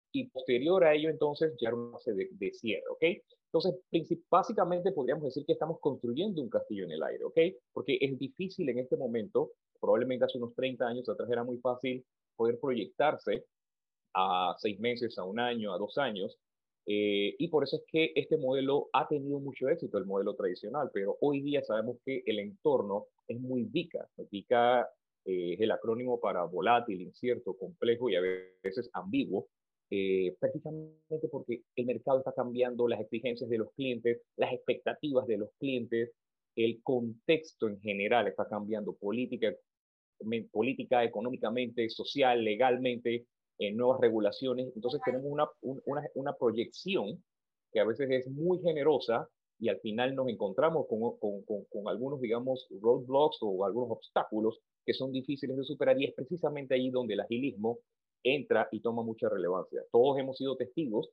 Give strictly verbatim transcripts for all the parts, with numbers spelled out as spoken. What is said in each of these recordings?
y posterior a ello entonces ya una fase de, de cierre, ¿ok? Entonces, básicamente podríamos decir que estamos construyendo un castillo en el aire, ¿ok? Porque es difícil en este momento, probablemente hace unos treinta años atrás era muy fácil poder proyectarse a seis meses, a un año, a dos años, eh, y por eso es que este modelo ha tenido mucho éxito, el modelo tradicional, pero hoy día sabemos que el entorno es muy VICA. VICA eh, es el acrónimo para volátil, incierto, complejo y a veces ambiguo, eh, precisamente porque el mercado está cambiando, las exigencias de los clientes, las expectativas de los clientes, el contexto en general está cambiando, política, política económicamente, social, legalmente, en nuevas regulaciones. Entonces tenemos una, una, una proyección que a veces es muy generosa y al final nos encontramos con, con, con, con algunos, digamos, roadblocks o algunos obstáculos que son difíciles de superar y es precisamente ahí donde el agilismo entra y toma mucha relevancia. Todos hemos sido testigos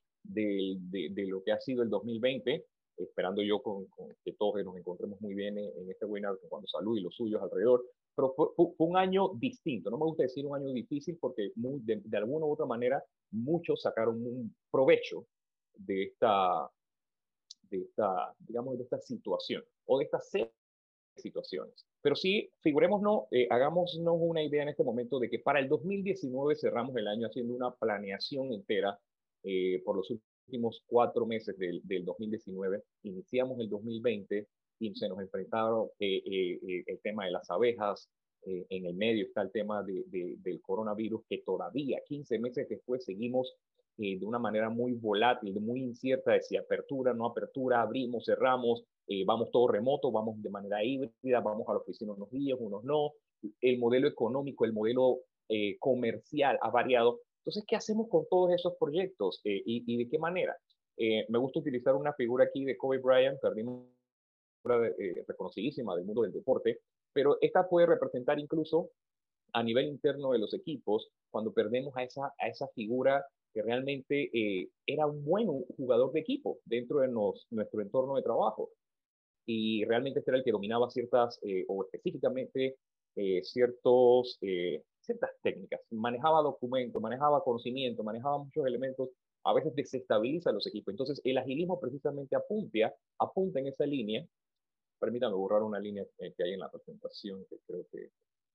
de, de, de lo que ha sido el dos mil veinte, esperando yo con, con que todos nos encontremos muy bien en, en este webinar con Cuando Salud y los suyos alrededor, pero fue, fue, un año distinto. No me gusta decir un año difícil porque muy, de, de alguna u otra manera muchos sacaron un provecho de esta, de esta, digamos, de esta situación o de esta serie de situaciones. Pero sí, figurémonos, eh, hagámonos una idea en este momento de que para el dos mil diecinueve cerramos el año haciendo una planeación entera eh, por los últimos cuatro meses del, del dos mil diecinueve. Iniciamos el dos mil veinte y se nos enfrentaron eh, eh, el tema de las abejas. Eh, en el medio está el tema de, de, del coronavirus, que todavía quince meses después seguimos eh, de una manera muy volátil, muy incierta de si apertura, no apertura, abrimos, cerramos, eh, vamos todo remoto, vamos de manera híbrida, vamos a la oficina unos días, unos no. El modelo económico, el modelo eh, comercial ha variado. Entonces, ¿qué hacemos con todos esos proyectos eh, y, y de qué manera? Eh, me gusta utilizar una figura aquí de Kobe Bryant, perdimos una eh, reconocidísima del mundo del deporte, pero esta puede representar incluso a nivel interno de los equipos, cuando perdemos a esa, a esa figura que realmente eh, era un buen jugador de equipo dentro de nos, nuestro entorno de trabajo. Y realmente este era el que dominaba ciertas, eh, o específicamente eh, ciertos, eh, ciertas técnicas. Manejaba documentos, manejaba conocimiento, manejaba muchos elementos, a veces desestabiliza a los equipos. Entonces, el agilismo precisamente apunta, apunta en esa línea. Permítanme borrar una línea que hay en la presentación que creo que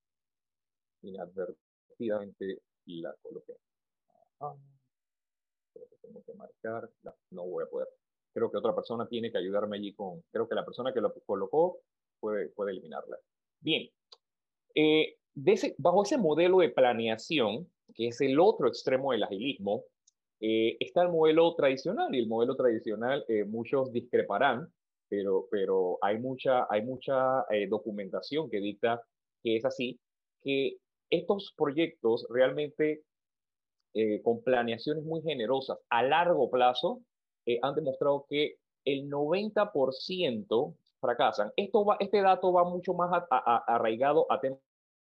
inadvertidamente la coloqué. Ah, creo que tengo que marcar. No, no voy a poder. Creo que otra persona tiene que ayudarme allí con. Creo que la persona que lo colocó puede, puede eliminarla. Bien. Eh, de ese, bajo ese modelo de planeación, que es el otro extremo del agilismo, eh, está el modelo tradicional. Y el modelo tradicional, eh, muchos discreparán, pero, pero hay mucha, hay mucha eh, documentación que dicta que es así, que estos proyectos realmente eh, con planeaciones muy generosas a largo plazo eh, han demostrado que el noventa por ciento fracasan. Esto va, este dato va mucho más a, a, a, arraigado a temas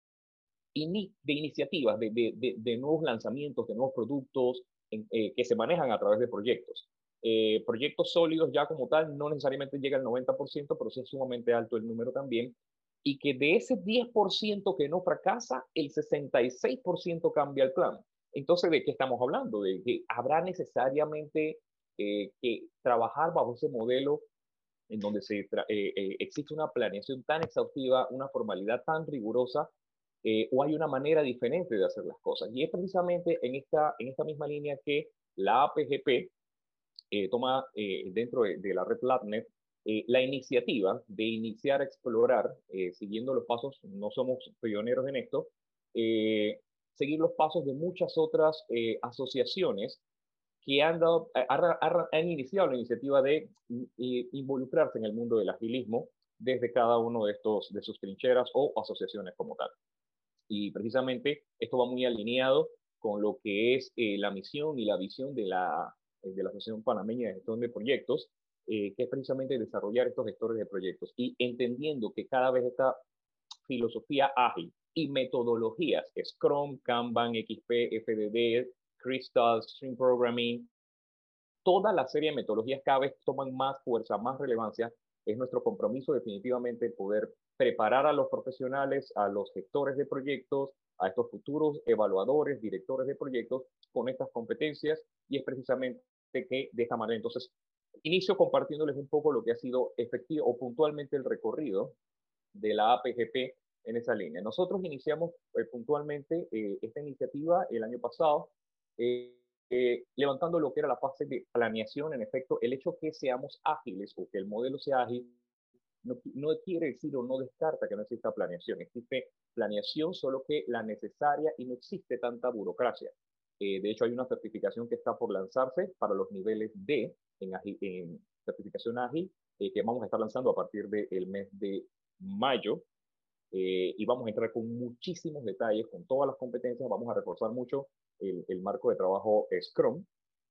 de iniciativas, de, de, de, de, nuevos lanzamientos, de nuevos productos en, eh, que se manejan a través de proyectos. Eh, proyectos sólidos ya como tal no necesariamente llega al noventa por ciento, pero sí es sumamente alto el número también. Y que de ese diez por ciento que no fracasa, el sesenta y seis por ciento cambia el plan. Entonces, ¿de qué estamos hablando? De que habrá necesariamente eh, que trabajar bajo ese modelo en donde se, eh, eh, existe una planeación tan exhaustiva, una formalidad tan rigurosa, eh, o hay una manera diferente de hacer las cosas. Y es precisamente en esta, en esta misma línea que la A P G P eh, toma eh, dentro de, de la red LabNet eh, la iniciativa de iniciar a explorar, eh, siguiendo los pasos, no somos pioneros en esto, eh, seguir los pasos de muchas otras eh, asociaciones que han, dado, han, han iniciado la iniciativa de eh, involucrarse en el mundo del agilismo desde cada uno de, estos, de sus trincheras o asociaciones como tal. Y precisamente esto va muy alineado con lo que es eh, la misión y la visión de la, de la Asociación Panameña de Gestión de Proyectos, eh, que es precisamente desarrollar estos gestores de proyectos y entendiendo que cada vez esta filosofía ágil y metodologías, Scrum, Kanban, X P, F D D, Crystal, Stream Programming, toda la serie de metodologías cada vez toman más fuerza, más relevancia. Es nuestro compromiso definitivamente poder preparar a los profesionales, a los gestores de proyectos, a estos futuros evaluadores, directores de proyectos con estas competencias, y es precisamente que de esta manera entonces inicio compartiéndoles un poco lo que ha sido efectivo o puntualmente el recorrido de la A P G P en esa línea. Nosotros iniciamos eh, puntualmente eh, esta iniciativa el año pasado, eh, eh, levantando lo que era la fase de planeación. En efecto, el hecho que seamos ágiles o que el modelo sea ágil no, no quiere decir o no descarta que no exista planeación. Existe planeación, solo que la necesaria, y no existe tanta burocracia. Eh, de hecho, hay una certificación que está por lanzarse para los niveles D en, en certificación ágil, eh, que vamos a estar lanzando a partir del mes de mayo, eh, y vamos a entrar con muchísimos detalles, con todas las competencias. Vamos a reforzar mucho el, el marco de trabajo Scrum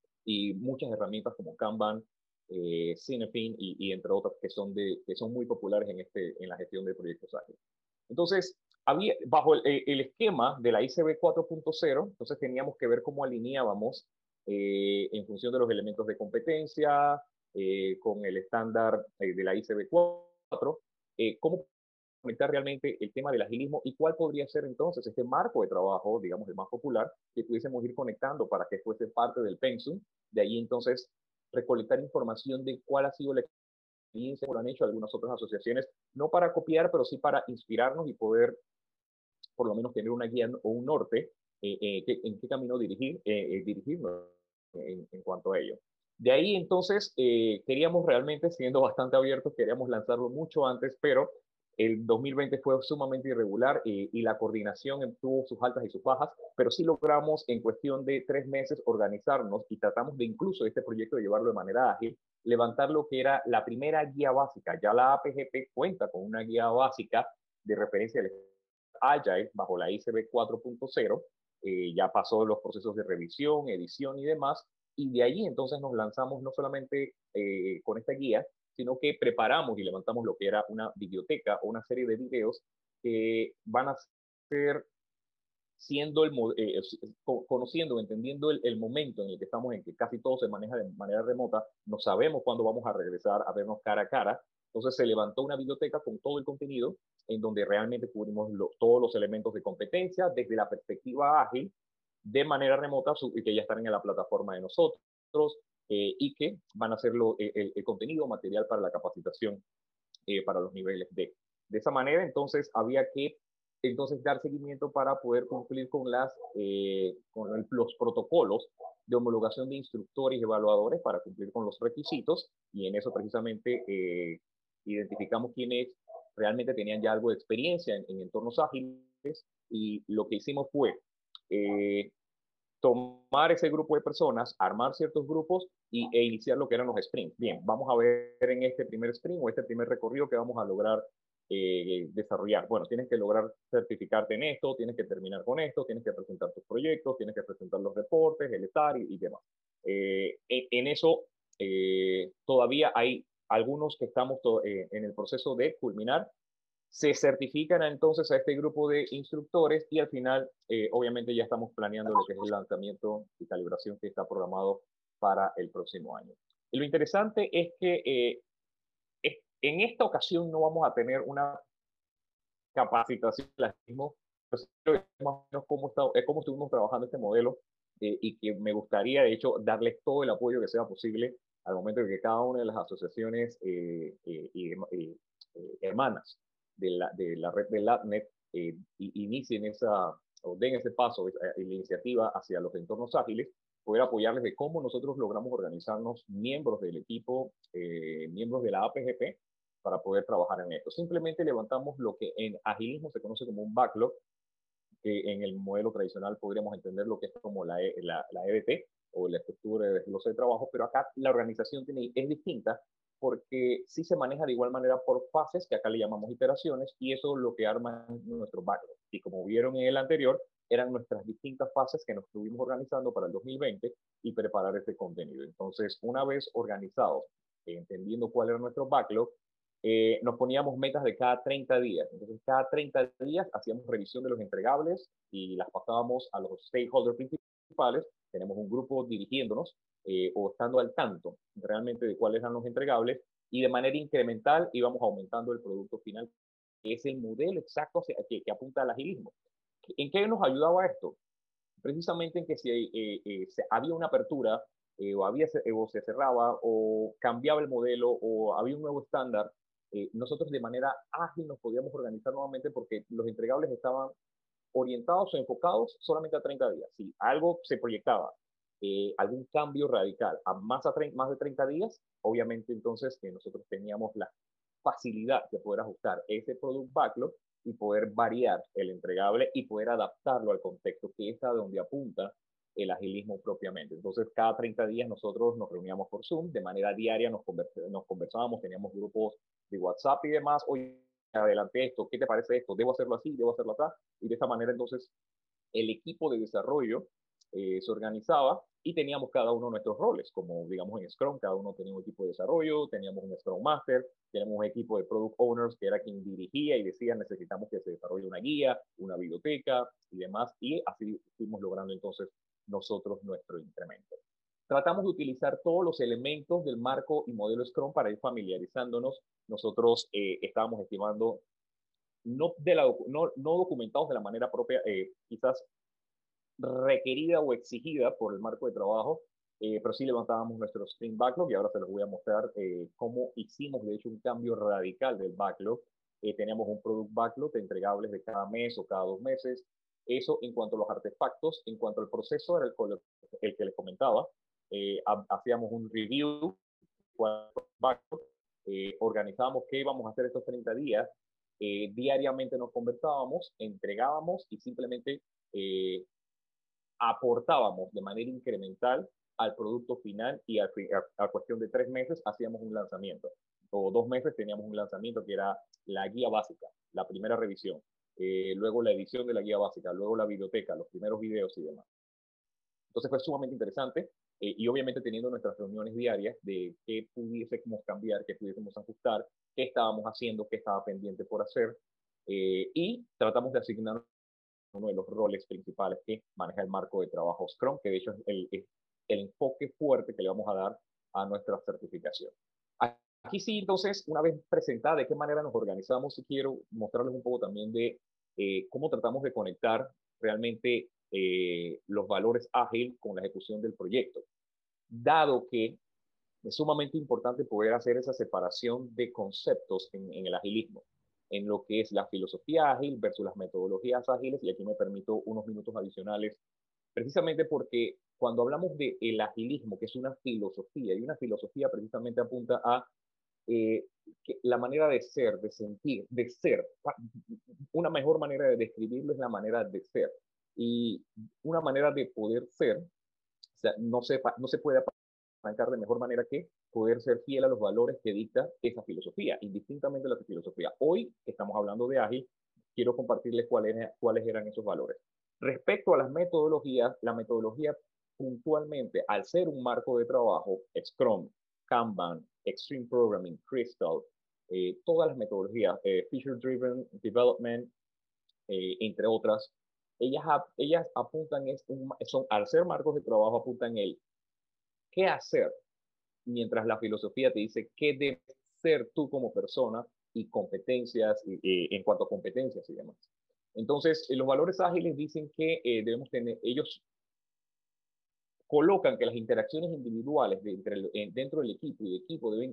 y muchas herramientas como Kanban, eh, Cinefin y, y entre otras que son, de, que son muy populares en, este, en la gestión de proyectos ágiles. Entonces, había, bajo el, el esquema de la I C B cuatro punto cero, entonces teníamos que ver cómo alineábamos eh, en función de los elementos de competencia, eh, con el estándar eh, de la I C B cuatro, eh, cómo conectar realmente el tema del agilismo y cuál podría ser entonces este marco de trabajo, digamos, el más popular, que pudiésemos ir conectando para que fuese parte del pensum. De ahí entonces recolectar información de cuál ha sido la experiencia que han hecho algunas otras asociaciones, no para copiar, pero sí para inspirarnos y poder por lo menos tener una guía o un norte eh, eh, que, en qué camino dirigir, eh, eh, dirigirnos en, en, cuanto a ello. De ahí entonces eh, queríamos realmente, siendo bastante abiertos, queríamos lanzarlo mucho antes, pero el dos mil veinte fue sumamente irregular y, y la coordinación tuvo sus altas y sus bajas, pero sí logramos en cuestión de tres meses organizarnos y tratamos de incluso este proyecto de llevarlo de manera ágil, levantar lo que era la primera guía básica. Ya la A P G P cuenta con una guía básica de referencia del Agile bajo la I C B cuatro punto cero, eh, ya pasó los procesos de revisión, edición y demás, y de ahí entonces nos lanzamos no solamente eh, con esta guía, sino que preparamos y levantamos lo que era una biblioteca o una serie de videos que van a ser siendo el, eh, conociendo, entendiendo el, el momento en el que estamos, en que casi todo se maneja de manera remota, no sabemos cuándo vamos a regresar a vernos cara a cara. Entonces se levantó una biblioteca con todo el contenido en donde realmente cubrimos lo, todos los elementos de competencia desde la perspectiva ágil, de manera remota, y que ya están en la plataforma de nosotros, eh, y que van a ser lo, el, el, contenido material para la capacitación eh, para los niveles D. De esa manera, entonces, había que entonces dar seguimiento para poder cumplir con, las, eh, con el, los protocolos de homologación de instructores y evaluadores para cumplir con los requisitos, y en eso precisamente eh, identificamos quiénes realmente tenían ya algo de experiencia en, en entornos ágiles, y lo que hicimos fue eh, tomar ese grupo de personas, armar ciertos grupos y, e iniciar lo que eran los sprints. Bien, vamos a ver en este primer sprint o este primer recorrido que vamos a lograr eh, desarrollar. Bueno, tienes que lograr certificarte en esto, tienes que terminar con esto, tienes que presentar tus proyectos, tienes que presentar los reportes, el estar y, y demás. Eh, en, en, eso eh, todavía hay algunos que estamos eh, en el proceso de culminar. Se certifican entonces a este grupo de instructores y al final, eh, obviamente, ya estamos planeando lo que es el lanzamiento y calibración que está programado para el próximo año. Y lo interesante es que eh, es, en esta ocasión no vamos a tener una capacitación de mismo, más o menos cómo, está, cómo estuvimos trabajando este modelo, eh, y que me gustaría, de hecho, darles todo el apoyo que sea posible al momento de que cada una de las asociaciones eh, eh, y, eh, eh, hermanas de la, de la red de LabNet eh, inicien esa, o den ese paso, eh, la iniciativa hacia los entornos ágiles, poder apoyarles de cómo nosotros logramos organizarnos, miembros del equipo, eh, miembros de la A P G P, para poder trabajar en esto. Simplemente levantamos lo que en agilismo se conoce como un backlog, que en el modelo tradicional podríamos entender lo que es como la, la, la E B T o la estructura de desglose de trabajo, pero acá la organización tiene, es distinta porque sí se maneja de igual manera por fases, que acá le llamamos iteraciones, y eso es lo que arma nuestro backlog. Y como vieron en el anterior, eran nuestras distintas fases que nos estuvimos organizando para el dos mil veinte y preparar este contenido. Entonces, una vez organizados, entendiendo cuál era nuestro backlog, eh, nos poníamos metas de cada treinta días. Entonces, cada treinta días hacíamos revisión de los entregables y las pasábamos a los stakeholders principales. Tenemos un grupo dirigiéndonos eh, o estando al tanto realmente de cuáles eran los entregables, y de manera incremental íbamos aumentando el producto final es el modelo exacto hacia, que, que apunta al agilismo. ¿En qué nos ayudaba esto? Precisamente en que si eh, eh, se, había una apertura eh, o, había, eh, o se cerraba o cambiaba el modelo o había un nuevo estándar, eh, nosotros de manera ágil nos podíamos organizar nuevamente porque los entregables estaban orientados o enfocados solamente a treinta días. Si algo se proyectaba, eh, algún cambio radical a más, a más de treinta días, obviamente entonces eh, nosotros teníamos la facilidad de poder ajustar ese product backlog y poder variar el entregable y poder adaptarlo al contexto que es a donde apunta el agilismo propiamente. Entonces, cada treinta días nosotros nos reuníamos por Zoom, de manera diaria nos, convers nos conversábamos, teníamos grupos de WhatsApp y demás, oye, adelante esto, ¿qué te parece esto? ¿Debo hacerlo así? ¿Debo hacerlo así? Y de esta manera entonces el equipo de desarrollo eh, se organizaba y teníamos cada uno nuestros roles, como digamos en Scrum, cada uno tenía un equipo de desarrollo, teníamos un Scrum Master, teníamos un equipo de Product Owners que era quien dirigía y decía necesitamos que se desarrolle una guía, una biblioteca y demás, y así fuimos logrando entonces nosotros nuestro incremento. Tratamos de utilizar todos los elementos del marco y modelo Scrum para ir familiarizándonos. Nosotros eh, estábamos estimando no, de la, no, no documentados de la manera propia, eh, quizás requerida o exigida por el marco de trabajo, eh, pero sí levantábamos nuestro Sprint Backlog y ahora se los voy a mostrar eh, cómo hicimos, de hecho, un cambio radical del backlog. Eh, teníamos un Product Backlog de entregables de cada mes o cada dos meses. Eso en cuanto a los artefactos, en cuanto al proceso, era el, el que les comentaba. Eh, hacíamos un review, backlog, eh, organizábamos qué íbamos a hacer estos treinta días, eh, diariamente nos conversábamos, entregábamos y simplemente eh, aportábamos de manera incremental al producto final y a, a, a cuestión de tres meses hacíamos un lanzamiento. O dos meses teníamos un lanzamiento que era la guía básica, la primera revisión, eh, luego la edición de la guía básica, luego la biblioteca, los primeros videos y demás. Entonces fue sumamente interesante eh, y obviamente teniendo nuestras reuniones diarias de qué pudiésemos cambiar, qué pudiésemos ajustar, qué estábamos haciendo, qué estaba pendiente por hacer eh, y tratamos de asignar uno de los roles principales que maneja el marco de trabajo Scrum, que de hecho es el, es el enfoque fuerte que le vamos a dar a nuestra certificación. Aquí sí, entonces, una vez presentada de qué manera nos organizamos, sí quiero mostrarles un poco también de eh, cómo tratamos de conectar realmente eh, los valores ágil con la ejecución del proyecto, dado que es sumamente importante poder hacer esa separación de conceptos en, en el agilismo, en lo que es la filosofía ágil versus las metodologías ágiles, y aquí me permito unos minutos adicionales, precisamente porque cuando hablamos del de agilismo, que es una filosofía, y una filosofía precisamente apunta a eh, que la manera de ser, de sentir, de ser, una mejor manera de describirlo es la manera de ser, y una manera de poder ser, o sea, no, se, no se puede arrancar de mejor manera que poder ser fiel a los valores que dicta esa filosofía, indistintamente de la filosofía. Hoy estamos hablando de ágil, quiero compartirles cuáles, cuáles eran esos valores. Respecto a las metodologías, la metodología puntualmente, al ser un marco de trabajo, Scrum, Kanban, Extreme Programming, Crystal, eh, todas las metodologías, eh, Feature Driven Development, eh, entre otras, ellas, ellas apuntan, es un, son, al ser marcos de trabajo, apuntan el qué hacer, mientras la filosofía te dice qué debes ser tú como persona y competencias, y, y, en cuanto a competencias y demás. Entonces, los valores ágiles dicen que eh, debemos tener, ellos colocan que las interacciones individuales de entre el, en, dentro del equipo y de equipo deben,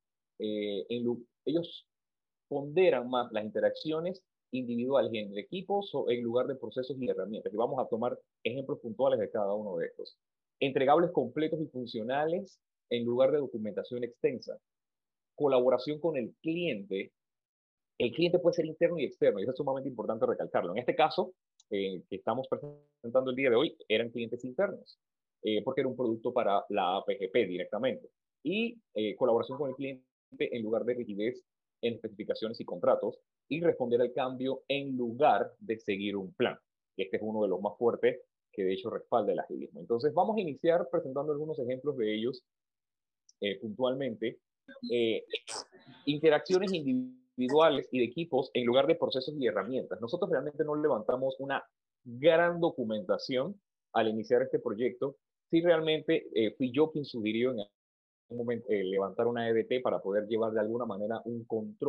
eh, en, ellos ponderan más las interacciones individuales y entre equipos en lugar de procesos y herramientas. Y vamos a tomar ejemplos puntuales de cada uno de estos. Entregables completos y funcionales en lugar de documentación extensa. Colaboración con el cliente. El cliente puede ser interno y externo, y eso es sumamente importante recalcarlo. En este caso, eh, que estamos presentando el día de hoy, eran clientes internos, eh, porque era un producto para la A P G P directamente. Y eh, colaboración con el cliente en lugar de rigidez en especificaciones y contratos, y responder al cambio en lugar de seguir un plan. Este es uno de los más fuertes que de hecho respalda el agilismo. Entonces vamos a iniciar presentando algunos ejemplos de ellos eh, puntualmente. Eh, interacciones individuales y de equipos en lugar de procesos y herramientas. Nosotros realmente no levantamos una gran documentación al iniciar este proyecto. Sí, realmente eh, fui yo quien sugirió en un momento eh, levantar una E D T para poder llevar de alguna manera un control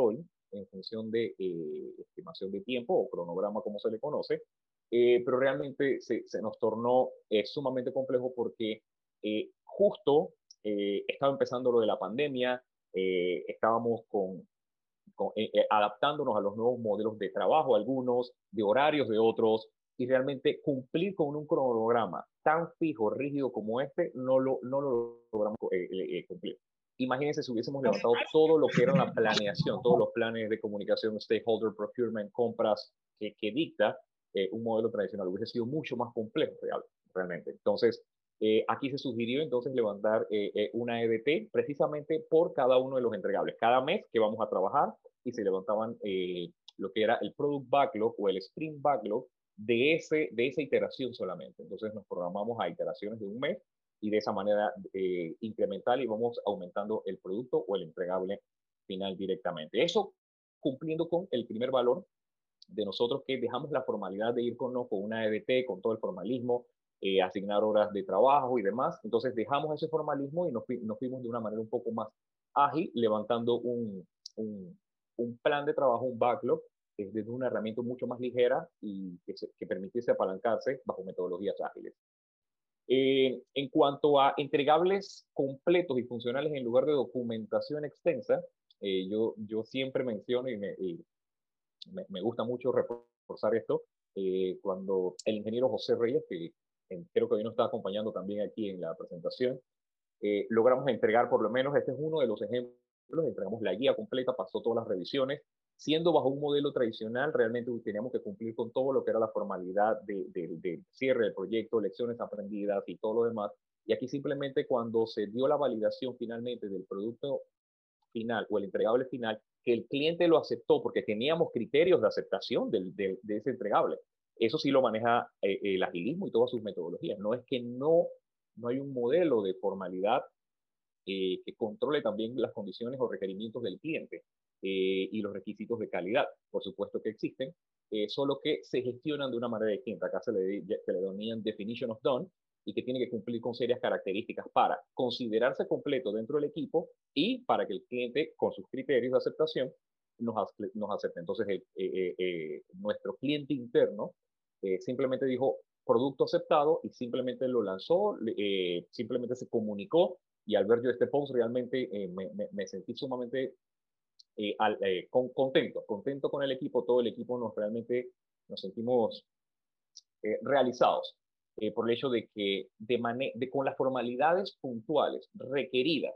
en función de eh, estimación de tiempo o cronograma, como se le conoce, eh, pero realmente se, se nos tornó eh, sumamente complejo porque eh, justo eh, estaba empezando lo de la pandemia, eh, estábamos con, con, eh, eh, adaptándonos a los nuevos modelos de trabajo, algunos, de horarios de otros, y realmente cumplir con un cronograma tan fijo, rígido como este, no lo, no lo logramos eh, eh, cumplir. Imagínense si hubiésemos levantado todo lo que era la planeación, todos los planes de comunicación, stakeholder, procurement, compras que, que dicta eh, un modelo tradicional. Hubiese sido mucho más complejo real, realmente. Entonces, eh, aquí se sugirió entonces levantar eh, eh, una E D T precisamente por cada uno de los entregables. Cada mes que vamos a trabajar y se levantaban eh, lo que era el product backlog o el sprint backlog de, ese, de esa iteración solamente. Entonces nos programamos a iteraciones de un mes y de esa manera eh, incremental y vamos aumentando el producto o el entregable final directamente. Eso cumpliendo con el primer valor de nosotros, que dejamos la formalidad de ir con, ¿no? con una E D T, con todo el formalismo, eh, asignar horas de trabajo y demás. Entonces dejamos ese formalismo y nos, nos fuimos de una manera un poco más ágil, levantando un, un, un plan de trabajo, un backlog, eh, desde una herramienta mucho más ligera y que, se, que permitiese apalancarse bajo metodologías ágiles. Eh, en cuanto a entregables completos y funcionales en lugar de documentación extensa, eh, yo, yo siempre menciono y, me, y me, me, gusta mucho reforzar esto, eh, cuando el ingeniero José Reyes, que en, creo que hoy nos está acompañando también aquí en la presentación, eh, logramos entregar por lo menos, este es uno de los ejemplos, entregamos la guía completa, pasó todas las revisiones, siendo bajo un modelo tradicional, realmente teníamos que cumplir con todo lo que era la formalidad de, de, de cierre del proyecto, lecciones aprendidas y todo lo demás. Y aquí simplemente cuando se dio la validación finalmente del producto final o el entregable final, que el cliente lo aceptó porque teníamos criterios de aceptación del, de, de ese entregable. Eso sí lo maneja eh, el agilismo y todas sus metodologías. No es que no, no hay un modelo de formalidad eh, que controle también las condiciones o requerimientos del cliente eh, y los requisitos de calidad. Por supuesto que existen, eh, solo que se gestionan de una manera distinta. Acá se le, se le denominan definition of done y que tiene que cumplir con serias características para considerarse completo dentro del equipo y para que el cliente, con sus criterios de aceptación, nos, nos acepte. Entonces, eh, eh, eh, nuestro cliente interno eh, simplemente dijo producto aceptado y simplemente lo lanzó, eh, simplemente se comunicó y al ver yo este post realmente eh, me, me, me, sentí sumamente eh, al, eh, con, contento, contento con el equipo, todo el equipo nos realmente nos sentimos eh, realizados eh, por el hecho de que de, de con las formalidades puntuales requeridas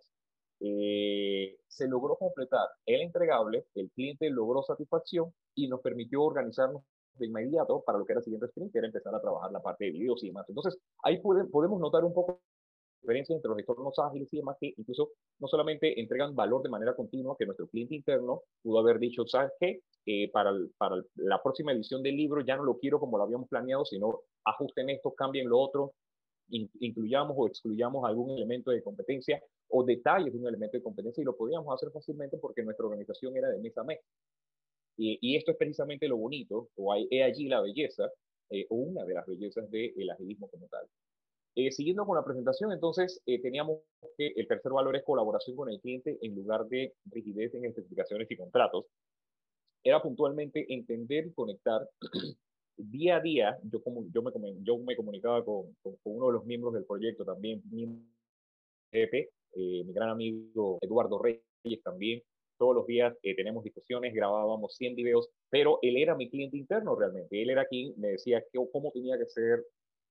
eh, se logró completar el entregable, el cliente logró satisfacción y nos permitió organizarnos de inmediato para lo que era el siguiente sprint, que era empezar a trabajar la parte de videos y demás. Entonces, ahí puede, podemos notar un poco diferencia entre los entornos ágiles y demás, que incluso no solamente entregan valor de manera continua, que nuestro cliente interno pudo haber dicho, ¿sabes qué? Eh, para, el, para el, la próxima edición del libro ya no lo quiero como lo habíamos planeado, sino ajusten esto, cambien lo otro, in, incluyamos o excluyamos algún elemento de competencia o detalles de un elemento de competencia y lo podíamos hacer fácilmente porque nuestra organización era de mes a mes. Y, y esto es precisamente lo bonito, o hay, he allí la belleza, eh, o una de las bellezas del agilismo como tal. Eh, siguiendo con la presentación, entonces eh, teníamos que el tercer valor es colaboración con el cliente en lugar de rigidez en especificaciones y contratos. Era puntualmente entender y conectar día a día. Yo, como, yo, me, yo me comunicaba con, con, con uno de los miembros del proyecto también, mi jefe, eh, mi gran amigo Eduardo Reyes también. Todos los días eh, tenemos discusiones, grabábamos cien videos, pero él era mi cliente interno realmente. Él era quien me decía que, cómo tenía que ser.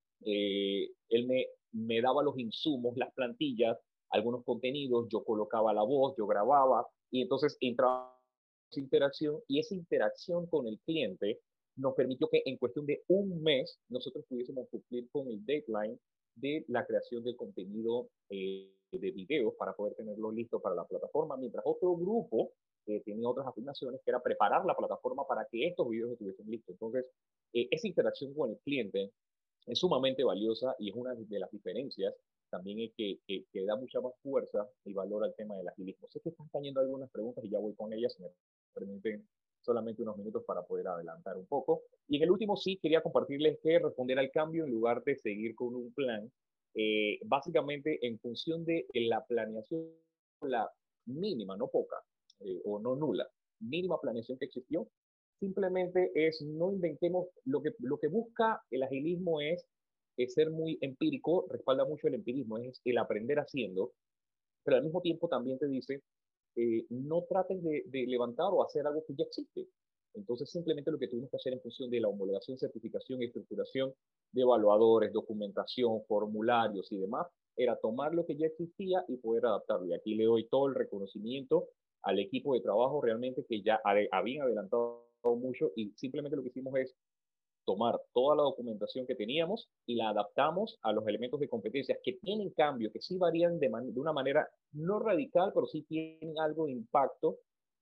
Eh, él me, me daba los insumos, las plantillas, algunos contenidos, yo colocaba la voz, yo grababa y entonces entraba esa interacción y esa interacción con el cliente nos permitió que en cuestión de un mes nosotros pudiésemos cumplir con el deadline de la creación de contenido eh, de videos para poder tenerlo listo para la plataforma, mientras otro grupo eh, tenía otras asignaciones que era preparar la plataforma para que estos videos estuviesen listos. Entonces, eh, esa interacción con el cliente es sumamente valiosa y es una de las diferencias también que, que, que da mucha más fuerza y valor al tema del agilismo. Sé que están cayendo algunas preguntas y ya voy con ellas, me permiten solamente unos minutos para poder adelantar un poco. Y en el último sí quería compartirles que responder al cambio en lugar de seguir con un plan, eh, básicamente en función de la planeación, la mínima, no poca, eh, o no nula, mínima planeación que existió. Simplemente es no inventemos, lo que, lo que busca el agilismo es, es ser muy empírico, respalda mucho el empirismo, es el aprender haciendo, pero al mismo tiempo también te dice, eh, no trates de, de levantar o hacer algo que ya existe. Entonces, simplemente lo que tuvimos que hacer en función de la homologación, certificación y estructuración de evaluadores, documentación, formularios y demás, era tomar lo que ya existía y poder adaptarlo. Y aquí le doy todo el reconocimiento al equipo de trabajo realmente que ya habían adelantado mucho y simplemente lo que hicimos es tomar toda la documentación que teníamos y la adaptamos a los elementos de competencias que tienen cambio, que sí varían de, man de una manera no radical, pero sí tienen algo de impacto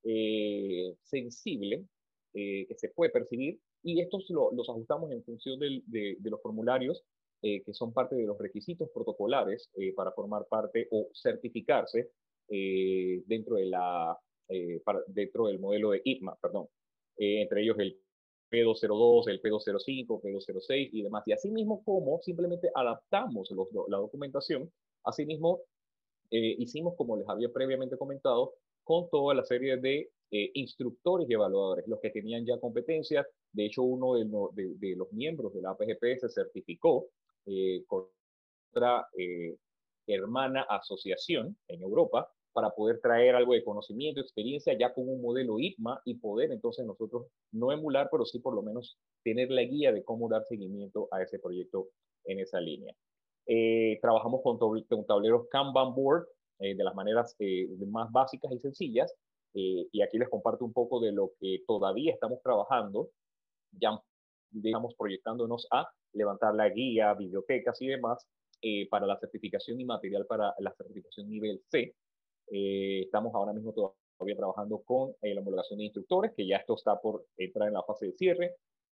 eh, sensible eh, que se puede percibir, y estos lo, los ajustamos en función del, de, de, los formularios eh, que son parte de los requisitos protocolares eh, para formar parte o certificarse eh, dentro, de la, eh, para, dentro del modelo de I T M A, perdón. Eh, entre ellos el P doscientos dos, el P doscientos cinco, P doscientos seis y demás. Y así mismo como simplemente adaptamos los, la documentación, así mismo eh, hicimos, como les había previamente comentado, con toda la serie de eh, instructores y evaluadores, los que tenían ya competencias. De hecho, uno de, no, de, de los miembros de la A P G P se certificó eh, con otra eh, hermana asociación en Europa para poder traer algo de conocimiento, experiencia ya con un modelo I T M A y poder entonces nosotros no emular, pero sí por lo menos tener la guía de cómo dar seguimiento a ese proyecto en esa línea. Eh, trabajamos con, con tableros Kanban board eh, de las maneras eh, más básicas y sencillas, eh, y aquí les comparto un poco de lo que todavía estamos trabajando, ya digamos proyectándonos a levantar la guía, bibliotecas y demás eh, para la certificación y material para la certificación nivel C. Eh, estamos ahora mismo todavía trabajando con eh, la homologación de instructores, que ya esto está por entrar en la fase de cierre,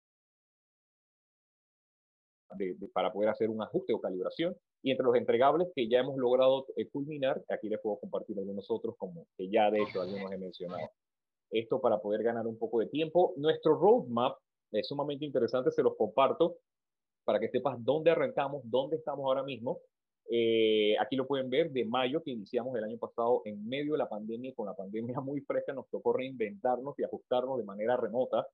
de, de, para poder hacer un ajuste o calibración. Y entre los entregables que ya hemos logrado eh, culminar, aquí les puedo compartir algunos otros, como que ya de hecho algunos he mencionado. Esto para poder ganar un poco de tiempo. Nuestro roadmap es sumamente interesante, se los comparto para que sepas dónde arrancamos, dónde estamos ahora mismo. Eh, aquí lo pueden ver, de mayo que iniciamos el año pasado en medio de la pandemia, con la pandemia muy fresca, nos tocó reinventarnos y ajustarnos de manera remota.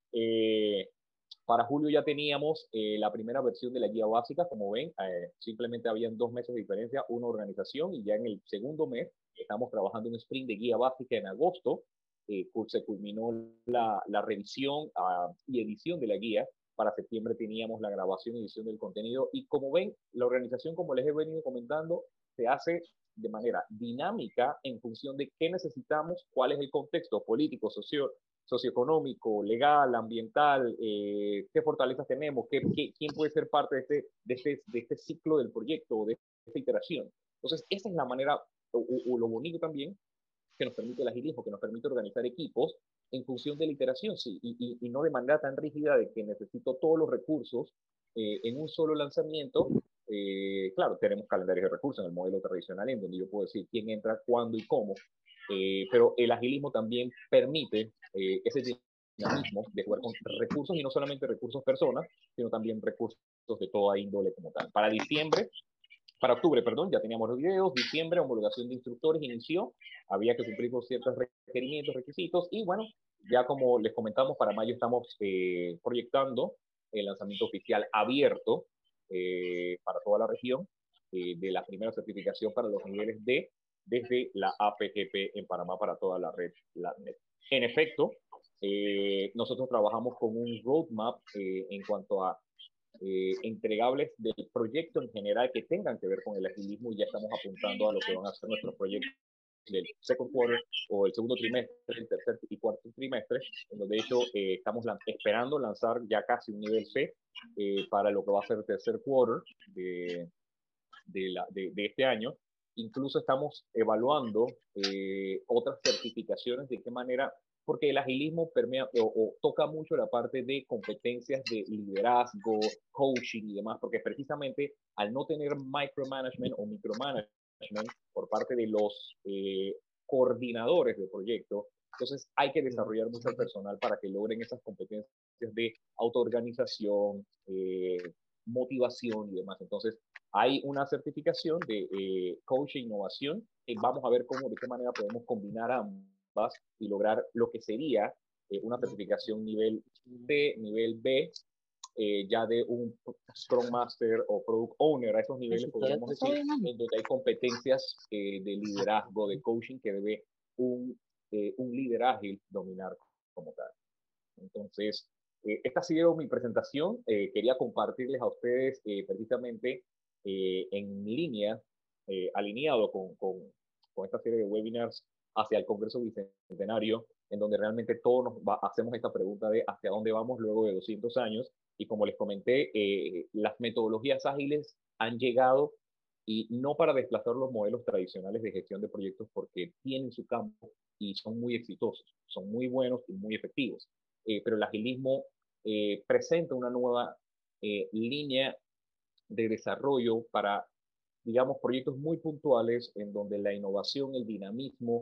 Eh, para julio ya teníamos eh, la primera versión de la guía básica, como ven, eh, simplemente habían dos meses de diferencia, una organización, y ya en el segundo mes estamos trabajando en un sprint de guía básica en agosto, eh, se culminó la, la revisión uh, y edición de la guía. Para septiembre teníamos la grabación y edición del contenido, y como ven, la organización, como les he venido comentando, se hace de manera dinámica en función de qué necesitamos, cuál es el contexto político, socio, socioeconómico, legal, ambiental, eh, qué fortalezas tenemos, qué, qué, quién puede ser parte de este, de, este, de este ciclo del proyecto, de esta iteración. Entonces, esa es la manera, o, o lo bonito también, que nos permite el agilismo, que nos permite organizar equipos en función de la iteración, sí, y, y, y no de manera tan rígida de que necesito todos los recursos eh, en un solo lanzamiento. Eh, claro, tenemos calendarios de recursos en el modelo tradicional, en donde yo puedo decir quién entra, cuándo y cómo, eh, pero el agilismo también permite eh, ese dinamismo de jugar con recursos, y no solamente recursos personas, sino también recursos de toda índole como tal. Para diciembre, para octubre, perdón, ya teníamos los videos, diciembre, homologación de instructores inició, había que cumplir con ciertos requerimientos, requisitos, y bueno, ya como les comentamos, para mayo estamos eh, proyectando el lanzamiento oficial abierto eh, para toda la región eh, de la primera certificación para los niveles D desde la A P G P en Panamá para toda la red LATNET. En efecto, eh, nosotros trabajamos con un roadmap eh, en cuanto a eh, entregables del proyecto en general que tengan que ver con el agilismo, y ya estamos apuntando a lo que van a ser nuestros proyectos del second quarter o el segundo trimestre, el tercer y cuarto trimestre, en donde de hecho eh, estamos lan esperando lanzar ya casi un nivel C eh, para lo que va a ser el tercer quarter de, de, la, de, de este año. Incluso estamos evaluando eh, otras certificaciones, de qué manera, porque el agilismo permea o, o toca mucho la parte de competencias de liderazgo, coaching y demás, porque precisamente al no tener micromanagement o micromanagement por parte de los eh, coordinadores del proyecto, entonces hay que desarrollar mucho el personal para que logren esas competencias de autoorganización, eh, motivación y demás. Entonces, hay una certificación de eh, coach e innovación, y vamos a ver cómo, de qué manera podemos combinar ambos y lograr lo que sería eh, una certificación nivel C, nivel B, eh, ya de un Scrum Master o Product Owner. A esos niveles podríamos decir, en donde hay competencias eh, de liderazgo, de coaching, que debe un, eh, un líder ágil dominar como tal. Entonces, eh, esta ha sido mi presentación. Eh, quería compartirles a ustedes eh, precisamente eh, en línea, eh, alineado con, con, con esta serie de webinars hacia el Congreso Bicentenario, en donde realmente todos nos va, hacemos esta pregunta de hacia dónde vamos luego de doscientos años. Y como les comenté, eh, las metodologías ágiles han llegado y no para desplazar los modelos tradicionales de gestión de proyectos, porque tienen su campo y son muy exitosos, son muy buenos y muy efectivos. Eh, pero el agilismo eh, presenta una nueva eh, línea de desarrollo para, digamos, proyectos muy puntuales en donde la innovación, el dinamismo,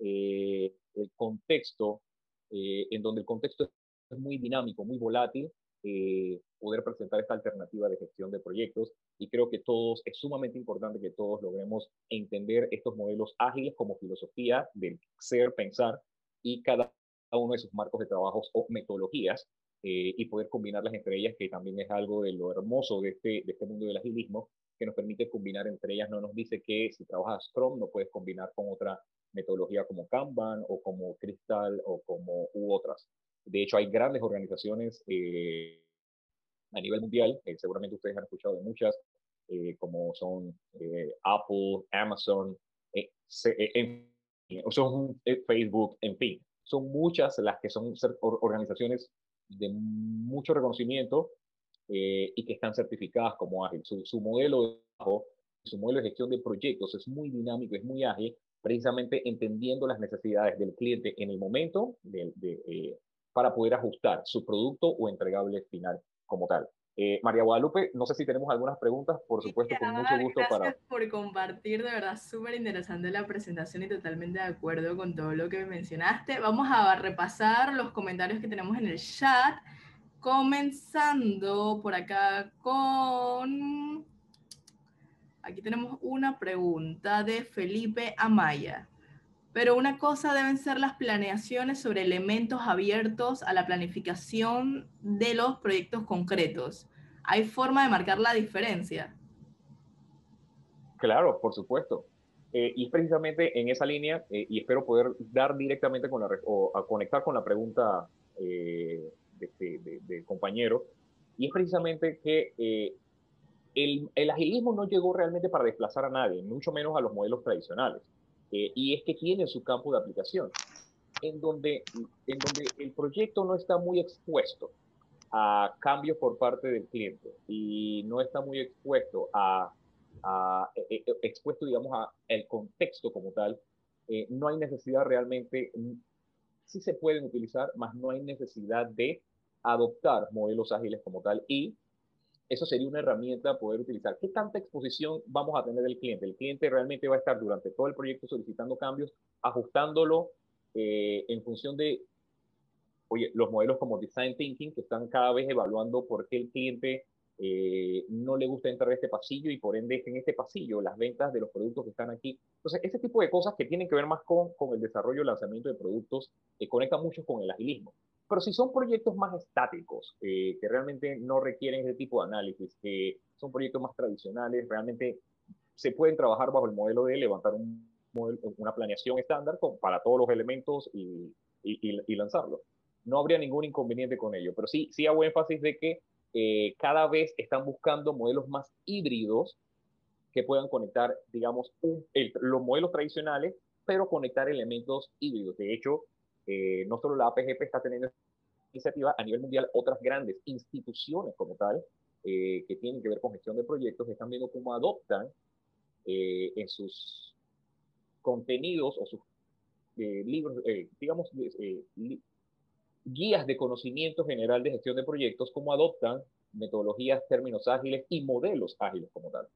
eh, el contexto, eh, en donde el contexto es muy dinámico, muy volátil, eh, poder presentar esta alternativa de gestión de proyectos. Y creo que todos, es sumamente importante que todos logremos entender estos modelos ágiles como filosofía del ser, pensar, y cada uno de sus marcos de trabajos o metodologías, eh, y poder combinarlas entre ellas, que también es algo de lo hermoso de este, de este mundo del agilismo, que nos permite combinar entre ellas. No nos dice que si trabajas Scrum no puedes combinar con otra metodología como Kanban o como Crystal o como u otras. De hecho, hay grandes organizaciones eh, a nivel mundial, eh, seguramente ustedes han escuchado de muchas, eh, como son eh, Apple, Amazon, eh, se, eh, en, son eh, Facebook, en fin. Son muchas las que son organizaciones de mucho reconocimiento eh, y que están certificadas como ágil. Su, su modelo de trabajo, su modelo de gestión de proyectos es muy dinámico, es muy ágil, precisamente entendiendo las necesidades del cliente en el momento de, de, eh, para poder ajustar su producto o entregable final como tal. Eh, María Guadalupe, no sé si tenemos algunas preguntas, por supuesto, con mucho gusto Gracias para... por compartir, de verdad, súper interesante la presentación y totalmente de acuerdo con todo lo que mencionaste. Vamos a repasar los comentarios que tenemos en el chat, comenzando por acá con... Aquí tenemos una pregunta de Felipe Amaya. Pero una cosa deben ser las planeaciones sobre elementos abiertos a la planificación de los proyectos concretos. ¿Hay forma de marcar la diferencia? Claro, por supuesto. Eh, y es precisamente en esa línea, eh, y espero poder dar directamente con la, o a conectar con la pregunta eh, de, de, de, de, compañero, y es precisamente que eh, el, el, agilismo no llegó realmente para desplazar a nadie, mucho menos a los modelos tradicionales, eh, y es que tiene su campo de aplicación, en donde, en donde el proyecto no está muy expuesto a cambios por parte del cliente y no está muy expuesto a, a eh, eh, expuesto, digamos, a el contexto como tal. Eh, no hay necesidad realmente, sí se pueden utilizar, más no hay necesidad de adoptar modelos ágiles como tal, y eso sería una herramienta a poder utilizar. ¿Qué tanta exposición vamos a tener del cliente? El cliente realmente va a estar durante todo el proyecto solicitando cambios, ajustándolo eh, en función de, oye, los modelos como Design Thinking, que están cada vez evaluando por qué el cliente eh, no le gusta entrar a este pasillo y por ende en este pasillo las ventas de los productos que están aquí. Entonces, ese tipo de cosas que tienen que ver más con, con el desarrollo y lanzamiento de productos, que conectan mucho con el agilismo. Pero si son proyectos más estáticos, eh, que realmente no requieren ese tipo de análisis, que son proyectos más tradicionales, realmente se pueden trabajar bajo el modelo de levantar un modelo, una planeación estándar con, para todos los elementos y, y, y, y lanzarlo. No habría ningún inconveniente con ello, pero sí, sí hago énfasis de que eh, cada vez están buscando modelos más híbridos que puedan conectar, digamos, un, el, los modelos tradicionales, pero conectar elementos híbridos. De hecho, eh, no solo la A P G P está teniendo iniciativa a nivel mundial, otras grandes instituciones como tal, eh, que tienen que ver con gestión de proyectos, están viendo cómo adoptan eh, en sus contenidos o sus eh, libros, eh, digamos, eh, li guías de conocimiento general de gestión de proyectos, cómo adoptan metodologías, términos ágiles y modelos ágiles como tal.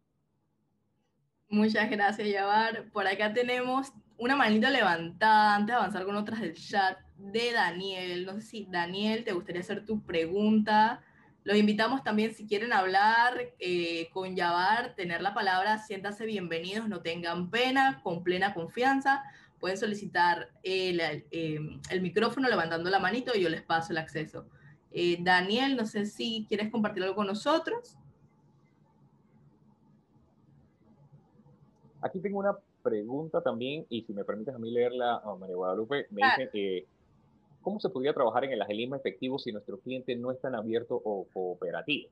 Muchas gracias, Yavar. Por acá tenemos una manita levantada antes de avanzar con otras del chat de Daniel. No sé si, Daniel, te gustaría hacer tu pregunta. Los invitamos también, si quieren hablar eh, con Yavar, tener la palabra, siéntanse bienvenidos, no tengan pena, con plena confianza. pueden solicitar el, eh, el micrófono levantando la manito y yo les paso el acceso. Eh, Daniel, no sé si quieres compartir algo con nosotros. Aquí tengo una pregunta también, y si me permites a mí leerla, a María Guadalupe, me Claro. dice, eh, ¿cómo se podría trabajar en el agilismo efectivo si nuestro cliente no es tan abierto o cooperativo?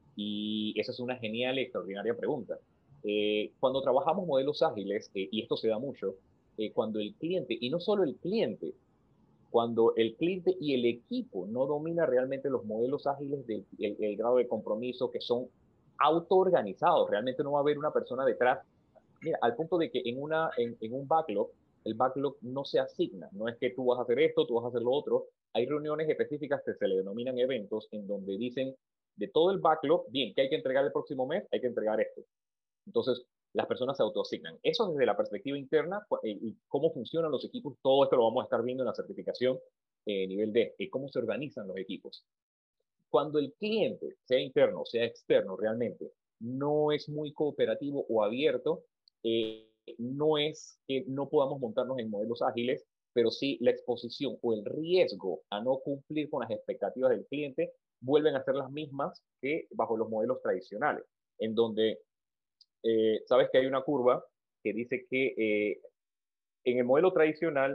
Y esa es una genial y extraordinaria pregunta. Eh, cuando trabajamos modelos ágiles, eh, y esto se da mucho, eh, cuando el cliente, y no solo el cliente, cuando el cliente y el equipo no domina realmente los modelos ágiles del el, el grado de compromiso, que son autoorganizados, realmente no va a haber una persona detrás. Mira, al punto de que en, una, en, en un backlog, el backlog no se asigna, no es que tú vas a hacer esto, tú vas a hacer lo otro. Hay reuniones específicas que se le denominan eventos en donde dicen de todo el backlog, bien, ¿qué hay que entregar el próximo mes? Hay que entregar esto. Entonces, las personas se autoasignan. Eso desde la perspectiva interna y cómo funcionan los equipos, todo esto lo vamos a estar viendo en la certificación eh, nivel D, y cómo se organizan los equipos. Cuando el cliente, sea interno, sea externo, realmente no es muy cooperativo o abierto, eh, no es que no podamos montarnos en modelos ágiles, pero sí la exposición o el riesgo a no cumplir con las expectativas del cliente vuelven a ser las mismas que bajo los modelos tradicionales, en donde eh, sabes que hay una curva que dice que eh, en el modelo tradicional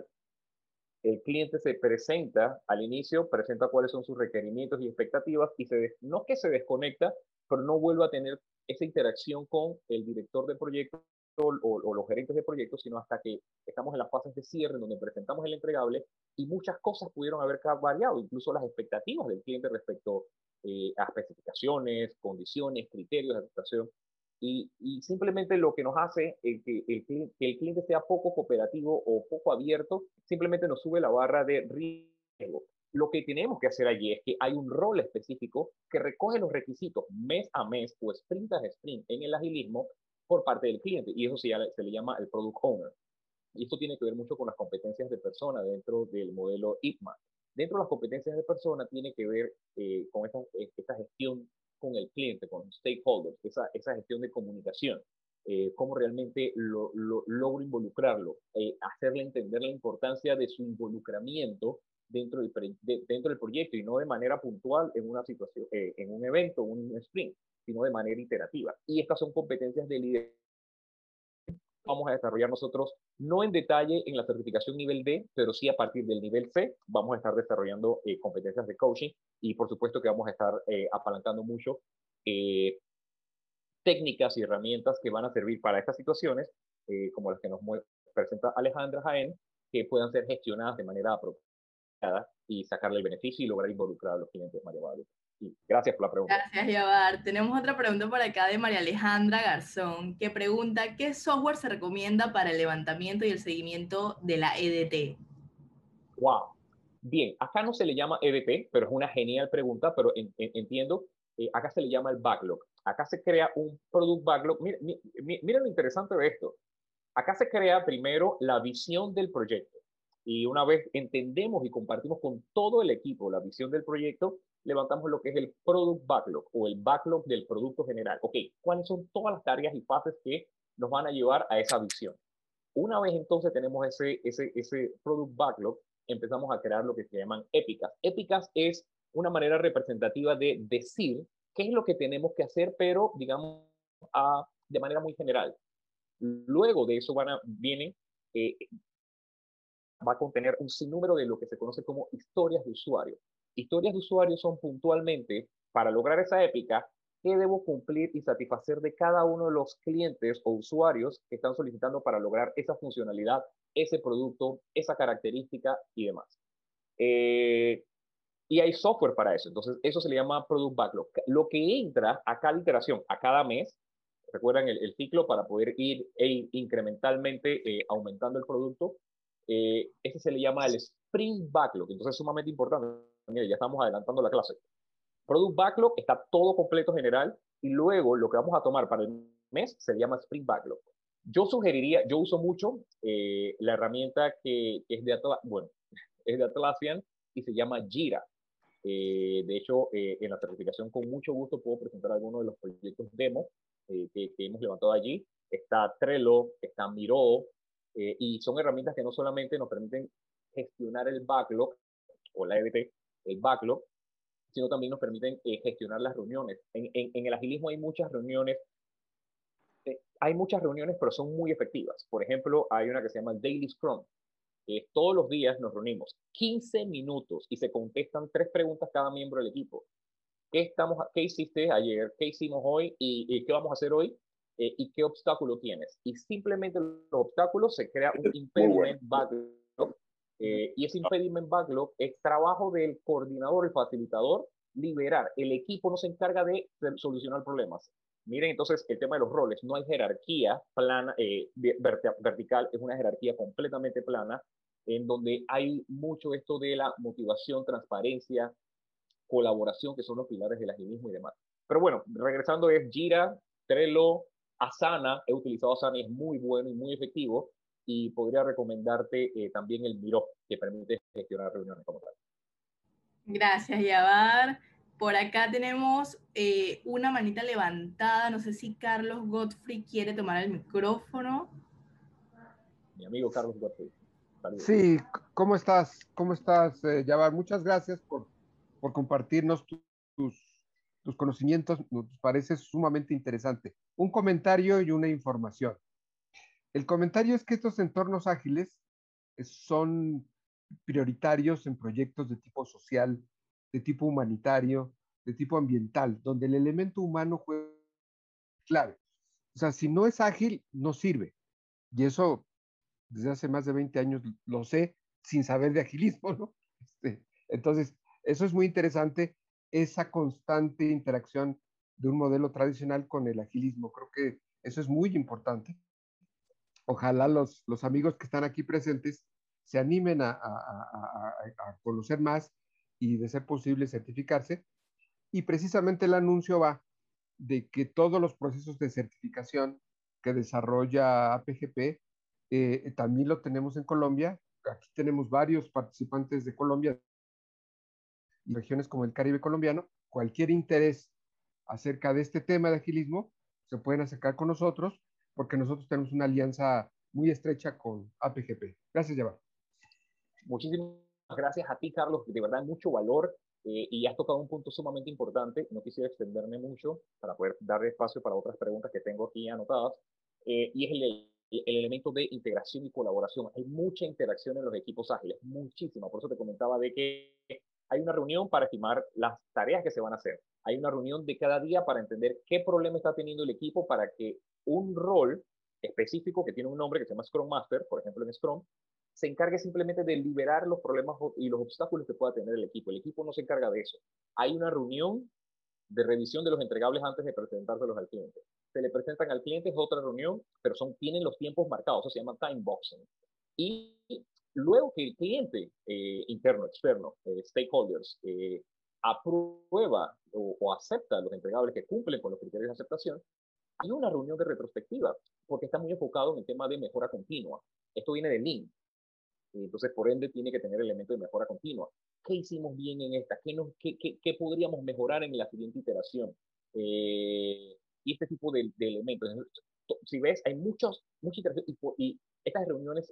el cliente se presenta al inicio, presenta cuáles son sus requerimientos y expectativas y se, no que se desconecta, pero no vuelve a tener esa interacción con el director de proyecto o, o los gerentes de proyecto, sino hasta que estamos en las fases de cierre en donde presentamos el entregable y muchas cosas pudieron haber variado, incluso las expectativas del cliente respecto eh, a especificaciones, condiciones, criterios de aceptación. Y, y, simplemente lo que nos hace el que, el, que el cliente sea poco cooperativo o poco abierto, simplemente nos sube la barra de riesgo. Lo que tenemos que hacer allí es que hay un rol específico que recoge los requisitos mes a mes o sprint a sprint en el agilismo por parte del cliente, y eso se, se le llama el Product Owner. Y esto tiene que ver mucho con las competencias de persona dentro del modelo I P M A. Dentro de las competencias de persona tiene que ver eh, con esta, esta gestión con el cliente, con los stakeholders, esa, esa gestión de comunicación, eh, cómo realmente lo, lo, logro involucrarlo, eh, hacerle entender la importancia de su involucramiento dentro del, de, dentro del proyecto y no de manera puntual en una situación, eh, en un evento, un sprint, sino de manera iterativa. Y estas son competencias de liderazgo. Vamos a desarrollar nosotros, no en detalle en la certificación nivel D, pero sí a partir del nivel C, vamos a estar desarrollando eh, competencias de coaching y por supuesto que vamos a estar eh, apalancando mucho eh, técnicas y herramientas que van a servir para estas situaciones, eh, como las que nos presenta Alejandra Jaén, que puedan ser gestionadas de manera apropiada y sacarle el beneficio y lograr involucrar a los clientes, María Guadalupe. Y gracias por la pregunta. Gracias, Yavar. Tenemos otra pregunta por acá de María Alejandra Garzón, que pregunta, ¿qué software se recomienda para el levantamiento y el seguimiento de la E D T? Wow. Bien, acá no se le llama E D T, pero es una genial pregunta, pero en, en, entiendo, eh, acá se le llama el backlog. Acá se crea un product backlog. Mira, mira, mira lo interesante de esto. Acá se crea primero la visión del proyecto. Y una vez entendemos y compartimos con todo el equipo la visión del proyecto, levantamos lo que es el product backlog o el backlog del producto general. Ok, ¿cuáles son todas las tareas y fases que nos van a llevar a esa visión? Una vez entonces tenemos ese, ese, ese product backlog, empezamos a crear lo que se llaman épicas. Épicas es una manera representativa de decir qué es lo que tenemos que hacer, pero digamos a, de manera muy general. Luego de eso van a, vienen, eh, va a contener un sinnúmero de lo que se conoce como historias de usuario. Historias de usuario son puntualmente, para lograr esa épica, qué debo cumplir y satisfacer de cada uno de los clientes o usuarios que están solicitando para lograr esa funcionalidad, ese producto, esa característica y demás. Eh, y hay software para eso. Entonces, eso se le llama Product Backlog. Lo que entra a cada iteración, a cada mes, recuerdan el, el ciclo para poder ir e incrementalmente eh, aumentando el producto, eh, ese se le llama el Sprint Backlog. Entonces, es sumamente importante. Mira, ya estamos adelantando la clase. Product Backlog está todo completo general y luego lo que vamos a tomar para el mes se llama Sprint Backlog. Yo sugeriría, yo uso mucho eh, la herramienta que, que es, de Atla, bueno, es de Atlassian y se llama Jira. Eh, de hecho, eh, en la certificación con mucho gusto puedo presentar algunos de los proyectos demo eh, que, que hemos levantado allí. Está Trello, está Miro, Eh, y son herramientas que no solamente nos permiten gestionar el backlog o la E B T, el backlog, sino también nos permiten eh, gestionar las reuniones. En, en, en el agilismo hay muchas reuniones, eh, hay muchas reuniones, pero son muy efectivas. Por ejemplo, hay una que se llama Daily Scrum. Eh, todos los días nos reunimos quince minutos y se contestan tres preguntas cada miembro del equipo. ¿Qué, estamos, qué hiciste ayer? ¿Qué hicimos hoy? ¿Y, y qué vamos a hacer hoy? Eh, ¿Y qué obstáculo tienes? Y simplemente los obstáculos se crea un impediment backlog. Eh, y ese impediment backlog es trabajo del coordinador y facilitador liberar. El equipo no se encarga de solucionar problemas. Miren, entonces, el tema de los roles. No hay jerarquía plana, eh, vertical, es una jerarquía completamente plana, en donde hay mucho esto de la motivación, transparencia, colaboración, que son los pilares del agilismo y demás. Pero bueno, regresando es Jira, Trello, Asana. He utilizado Asana y es muy bueno y muy efectivo. Y podría recomendarte eh, también el Miro, que permite gestionar reuniones como tal. Gracias, Yavar. Por acá tenemos eh, una manita levantada. No sé si Carlos Godfrey quiere tomar el micrófono. Mi amigo Carlos Godfrey. Saludos. Sí, ¿cómo estás? ¿Cómo estás, eh, Yavar? Muchas gracias por, por compartirnos tu, tus, tus conocimientos. Nos parece sumamente interesante. Un comentario y una información. El comentario es que estos entornos ágiles son prioritarios en proyectos de tipo social, de tipo humanitario, de tipo ambiental, donde el elemento humano juega clave. O sea, si no es ágil, no sirve. Y eso, desde hace más de veinte años, lo sé sin saber de agilismo, ¿no? Este, entonces, eso es muy interesante, esa constante interacción de un modelo tradicional con el agilismo. Creo que eso es muy importante. Ojalá los, los amigos que están aquí presentes se animen a, a, a, a, conocer más y, de ser posible, certificarse. Y precisamente el anuncio va de que todos los procesos de certificación que desarrolla A P G P eh, también lo tenemos en Colombia. Aquí tenemos varios participantes de Colombia y regiones como el Caribe colombiano. Cualquier interés acerca de este tema de agilismo se pueden acercar con nosotros, porque nosotros tenemos una alianza muy estrecha con A P G P. Gracias, Yavar. Muchísimas gracias a ti, Carlos, de verdad mucho valor eh, y has tocado un punto sumamente importante. No quisiera extenderme mucho para poder dar espacio para otras preguntas que tengo aquí anotadas, eh, y es el, el elemento de integración y colaboración. Hay mucha interacción en los equipos ágiles, muchísima. Por eso te comentaba de que hay una reunión para estimar las tareas que se van a hacer. Hay una reunión de cada día para entender qué problema está teniendo el equipo para que un rol específico que tiene un nombre que se llama Scrum Master, por ejemplo en Scrum, se encargue simplemente de liberar los problemas y los obstáculos que pueda tener el equipo. El equipo no se encarga de eso. Hay una reunión de revisión de los entregables antes de presentárselos al cliente. Se le presentan al cliente, es otra reunión, pero son, tienen los tiempos marcados, eso se llama time boxing. Y luego que el cliente eh, interno, externo, eh, stakeholders, eh, aprueba o, o acepta los entregables que cumplen con los criterios de aceptación, hay una reunión de retrospectiva, porque está muy enfocado en el tema de mejora continua. Esto viene de Lean. Entonces, por ende, tiene que tener elementos de mejora continua. ¿Qué hicimos bien en esta? ¿Qué, nos, qué, qué, qué podríamos mejorar en la siguiente iteración? Eh, y este tipo de, de elementos. Si ves, hay muchos, mucha interacción y, y estas reuniones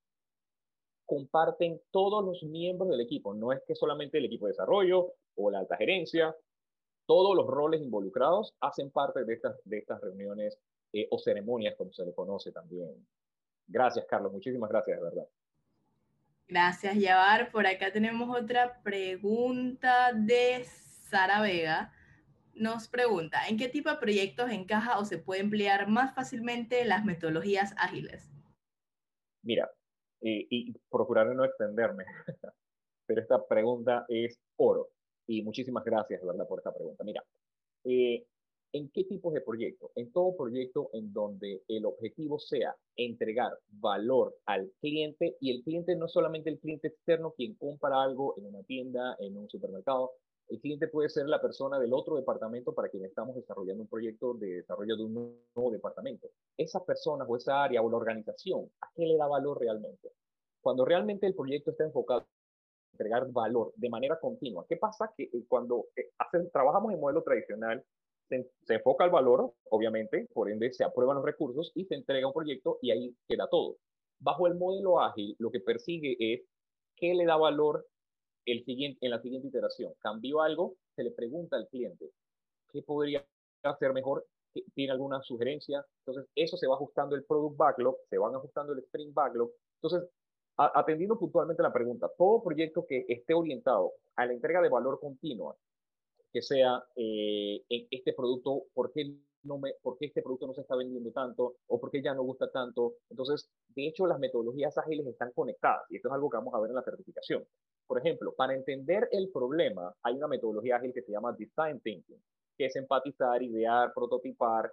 comparten todos los miembros del equipo. No es que solamente el equipo de desarrollo o la alta gerencia. Todos los roles involucrados hacen parte de estas, de estas reuniones eh, o ceremonias, como se le conoce también. Gracias, Carlos. Muchísimas gracias, de verdad. Gracias, Yavar. Por acá tenemos otra pregunta de Sara Vega. Nos pregunta, ¿en qué tipo de proyectos encaja o se puede emplear más fácilmente las metodologías ágiles? Mira, eh, y procuraré no extenderme, pero esta pregunta es oro. Y muchísimas gracias, de verdad, por esta pregunta. Mira, eh, ¿en qué tipos de proyectos? En todo proyecto en donde el objetivo sea entregar valor al cliente, y el cliente no es solamente el cliente externo quien compra algo en una tienda, en un supermercado. El cliente puede ser la persona del otro departamento para quien estamos desarrollando un proyecto de desarrollo de un nuevo departamento. Esas personas o esa área o la organización, ¿a qué le da valor realmente? Cuando realmente el proyecto está enfocado a entregar valor de manera continua. ¿Qué pasa? Que cuando hacen, trabajamos en modelo tradicional, se, se enfoca el valor, obviamente, por ende se aprueban los recursos y se entrega un proyecto y ahí queda todo. Bajo el modelo ágil, lo que persigue es qué le da valor el siguiente, en la siguiente iteración. Cambió algo, se le pregunta al cliente, ¿qué podría hacer mejor? ¿Tiene alguna sugerencia? Entonces, eso se va ajustando el product backlog, se van ajustando el sprint backlog. Entonces, a, atendiendo puntualmente la pregunta, todo proyecto que esté orientado a la entrega de valor continua, que sea eh, en este producto, ¿por qué, no me, ¿por qué este producto no se está vendiendo tanto? ¿O por qué ya no gusta tanto? Entonces, de hecho, las metodologías ágiles están conectadas, y esto es algo que vamos a ver en la certificación. Por ejemplo, para entender el problema, hay una metodología ágil que se llama Design Thinking, que es empatizar, idear, prototipar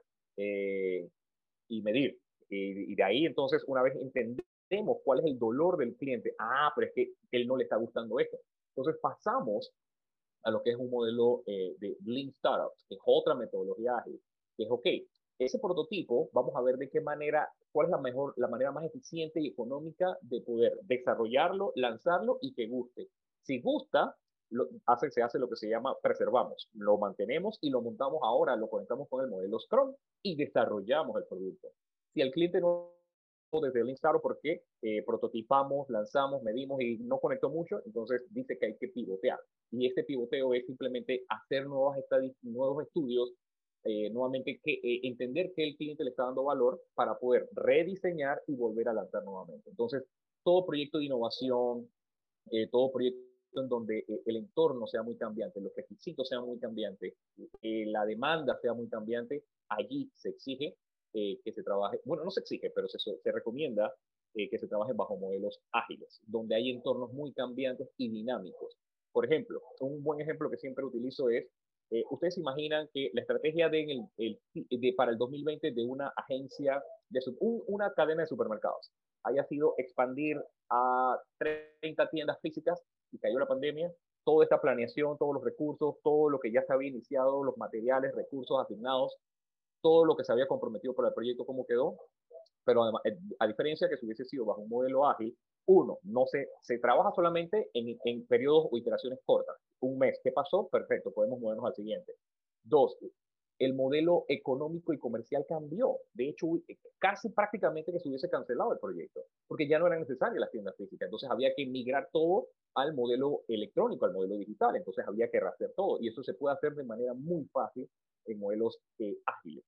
eh, y medir. Y, y de ahí, entonces, una vez entendemos cuál es el dolor del cliente, ah, pero es que él no le está gustando esto. Entonces, pasamos a lo que es un modelo eh, de Lean Startups, que es otra metodología ágil, que es, ok, ese prototipo, vamos a ver de qué manera, cuál es la mejor, la manera más eficiente y económica de poder desarrollarlo, lanzarlo y que guste. Si gusta, lo, hace, se hace lo que se llama preservamos, lo mantenemos y lo montamos ahora, lo conectamos con el modelo Scrum y desarrollamos el producto. Si el cliente no desde el Lean Startup porque eh, prototipamos, lanzamos, medimos y no conectó mucho, entonces dice que hay que pivotear. Y este pivoteo es simplemente hacer nuevos, nuevos estudios, eh, nuevamente que, eh, entender que el cliente le está dando valor para poder rediseñar y volver a lanzar nuevamente. Entonces, todo proyecto de innovación, eh, todo proyecto en donde eh, el entorno sea muy cambiante, los requisitos sean muy cambiantes, eh, la demanda sea muy cambiante, allí se exige eh, que se trabaje, bueno, no se exige, pero se, se recomienda eh, que se trabaje bajo modelos ágiles, donde hay entornos muy cambiantes y dinámicos. Por ejemplo, un buen ejemplo que siempre utilizo es, eh, ustedes se imaginan que la estrategia de, el, el, de, para el dos mil veinte de una agencia, de un, una cadena de supermercados, haya sido expandir a treinta tiendas físicas y cayó la pandemia, toda esta planeación, todos los recursos, todo lo que ya se había iniciado, los materiales, recursos asignados, todo lo que se había comprometido para el proyecto, cómo quedó, pero además, a diferencia que si hubiese sido bajo un modelo ágil, uno, no se, se trabaja solamente en, en periodos o iteraciones cortas. Un mes, ¿qué pasó? Perfecto, podemos movernos al siguiente. Dos, el modelo económico y comercial cambió. De hecho, casi prácticamente que se hubiese cancelado el proyecto, porque ya no eran necesarias las tiendas físicas. Entonces había que migrar todo al modelo electrónico, al modelo digital. Entonces había que rastrear todo. Y eso se puede hacer de manera muy fácil en modelos eh, ágiles.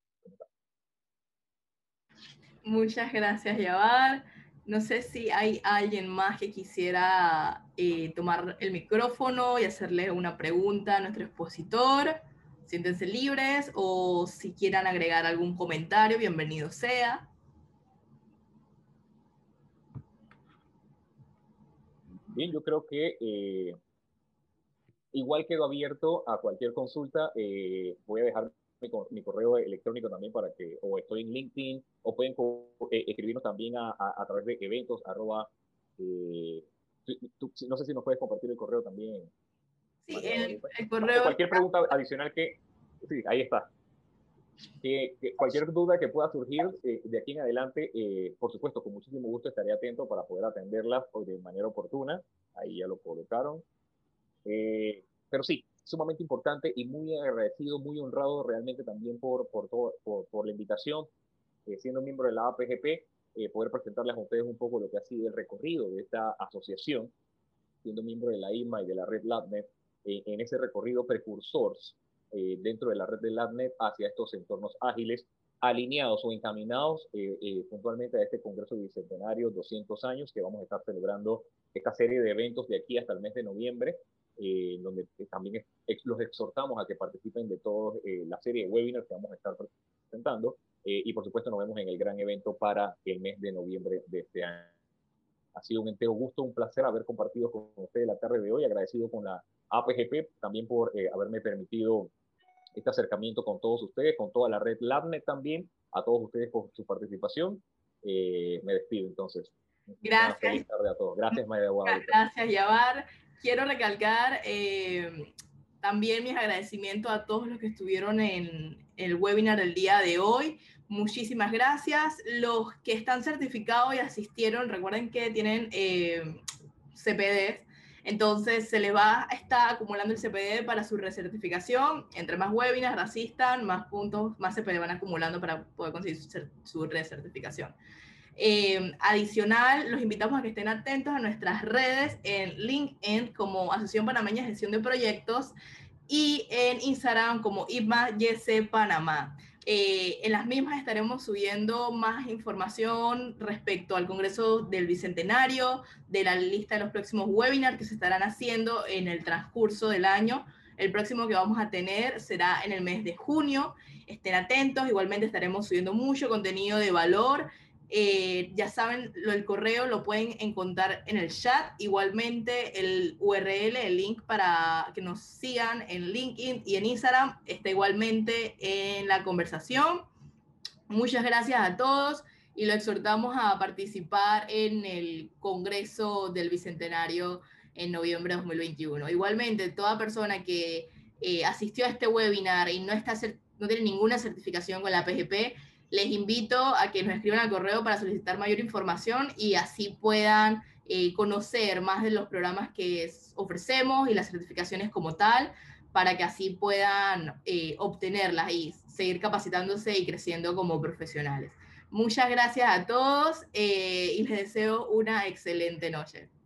Muchas gracias, Yabar. No sé si hay alguien más que quisiera eh, tomar el micrófono y hacerle una pregunta a nuestro expositor. Siéntense libres, o si quieran agregar algún comentario, bienvenido sea. Bien, yo creo que eh, igual quedo abierto a cualquier consulta. Eh, voy a dejar mi, mi, correo electrónico también para que, o estoy en LinkedIn, o pueden eh, escribirnos también a, a, a través de eventos, arroba, eh, tú, tú, no sé si nos puedes compartir el correo también. Sí, el, el correo. Cualquier pregunta adicional que, sí, ahí está. Que, que cualquier duda que pueda surgir eh, de aquí en adelante, eh, por supuesto, con muchísimo gusto estaré atento para poder atenderlas de manera oportuna. Ahí ya lo colocaron. Eh, pero sí, sumamente importante y muy agradecido, muy honrado realmente también por, por, todo, por, por la invitación, eh, siendo miembro de la A P G P, eh, poder presentarles a ustedes un poco lo que ha sido el recorrido de esta asociación, siendo miembro de la I M A y de la red LabNet, eh, en ese recorrido precursores eh, dentro de la red de LabNet hacia estos entornos ágiles, alineados o encaminados eh, eh, puntualmente a este Congreso Bicentenario doscientos años que vamos a estar celebrando esta serie de eventos de aquí hasta el mes de noviembre, eh, donde eh, también ex, los exhortamos a que participen de toda eh, la serie de webinars que vamos a estar presentando eh, y por supuesto nos vemos en el gran evento para el mes de noviembre de este año. Ha sido un entero gusto, un placer haber compartido con ustedes la tarde de hoy, agradecido con la A P G P también por eh, haberme permitido este acercamiento con todos ustedes, con toda la red LabNet también, a todos ustedes por su participación. Eh, me despido entonces. Gracias. Una feliz tarde a todos. Gracias, María Guadalupe. Gracias, Yabar. Quiero recalcar eh, también mis agradecimientos a todos los que estuvieron en el webinar del día de hoy. Muchísimas gracias. Los que están certificados y asistieron, recuerden que tienen eh, C P Ds. Entonces se les va a estar acumulando el C P D para su recertificación. Entre más webinars asistan, más puntos, más C P D van acumulando para poder conseguir su, su recertificación. Eh, adicional, los invitamos a que estén atentos a nuestras redes en LinkedIn como Asociación Panameña de Gestión de Proyectos y en Instagram como I P M A Y C Panamá. Eh, en las mismas estaremos subiendo más información respecto al Congreso del Bicentenario, de la lista de los próximos webinars que se estarán haciendo en el transcurso del año. El próximo que vamos a tener será en el mes de junio. Estén atentos, igualmente estaremos subiendo mucho contenido de valor. Eh, ya saben, lo, el correo lo pueden encontrar en el chat, igualmente el U R L, el link para que nos sigan en LinkedIn y en Instagram está igualmente en la conversación. Muchas gracias a todos y lo exhortamos a participar en el Congreso del Bicentenario en noviembre de dos mil veintiuno. Igualmente, toda persona que eh, asistió a este webinar y no, está, no tiene ninguna certificación con la P G P, les invito a que nos escriban al correo para solicitar mayor información y así puedan eh, conocer más de los programas que ofrecemos y las certificaciones como tal, para que así puedan eh, obtenerlas y seguir capacitándose y creciendo como profesionales. Muchas gracias a todos eh, y les deseo una excelente noche.